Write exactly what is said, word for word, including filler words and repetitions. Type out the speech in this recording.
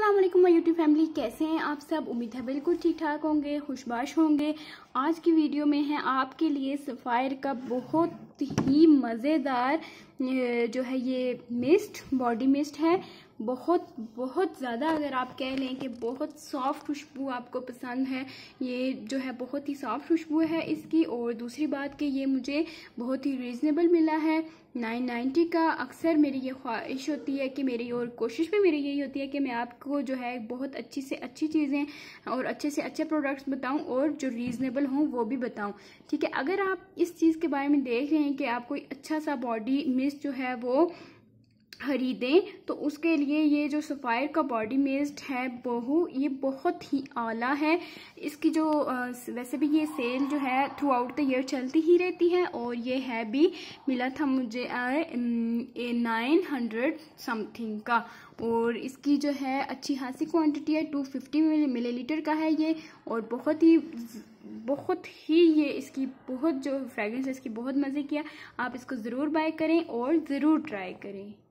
अस्सलाम वालेकुम my YouTube family, कैसे हैं आप सब। उम्मीद है बिल्कुल ठीक ठाक होंगे, खुशबाश होंगे। आज की वीडियो में है आपके लिए सफ़ायर का बहुत ही मज़ेदार जो है ये मिस्ट, बॉडी मिस्ट है। बहुत बहुत ज़्यादा, अगर आप कह लें कि बहुत सॉफ्ट खुशबू आपको पसंद है, ये जो है बहुत ही सॉफ्ट खुशबू है इसकी। और दूसरी बात कि ये मुझे बहुत ही रीज़नेबल मिला है, नाइन नाइन्टी का। अक्सर मेरी ये ख्वाहिश होती है कि मेरी और कोशिश भी मेरी यही होती है कि मैं आपको जो है बहुत अच्छी से अच्छी चीज़ें और अच्छे से अच्छे प्रोडक्ट्स बताऊं और जो रीज़नेबल हों वो भी बताऊं। ठीक है, अगर आप इस चीज़ के बारे में देख रहे हैं कि आप कोई अच्छा सा बॉडी मिस्ट जो है वो खरीदें, तो उसके लिए ये जो सफ़ायर का बॉडी मिस्ट है बहु ये बहुत ही आला है। इसकी जो वैसे भी ये सेल जो है थ्रू आउट द ईयर चलती ही रहती है, और ये है भी मिला था मुझे नाइन हंड्रेड समथिंग का। और इसकी जो है अच्छी खासी क्वांटिटी है, टू फिफ्टी मिलीलीटर का है ये। और बहुत ही बहुत ही ये इसकी बहुत जो फ्रेगरेंस है इसकी बहुत मज़े किया। आप इसको ज़रूर बाय करें और ज़रूर ट्राई करें।